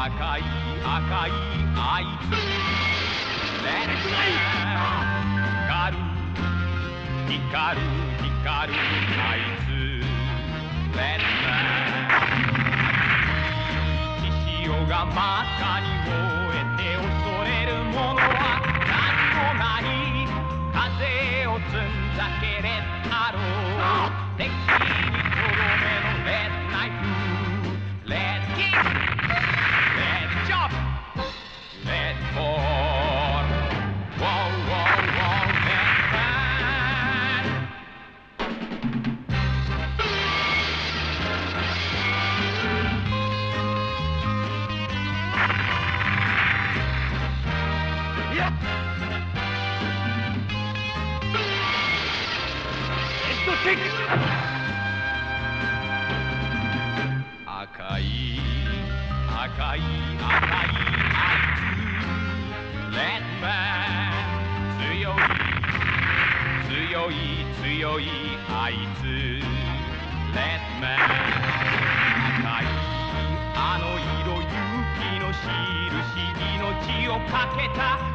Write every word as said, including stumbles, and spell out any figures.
赤い赤いあいつレッツ光る光る光るあいつレッツ血潮が真っ赤に燃えて恐れるものは何もない風を積んだけれ太郎敵にとどめのレッドナイフレッドキックレッドジョブレッドボールウォーウォーウォーレッドバーンいや赤い赤い赤いあいつレッドマン強い強い強いあいつレッドマン赤いあの色勇気の印命をかけた